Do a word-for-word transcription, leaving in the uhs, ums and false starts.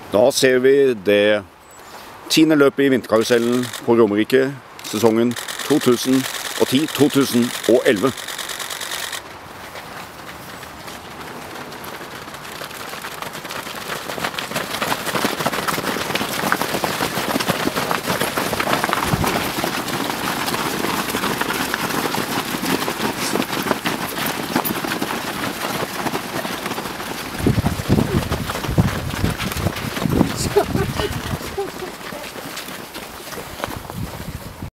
Da ser vi det tiende løpet i vinterkarusellen på Romerike, sesongen to tusen og ti til to tusen og elleve.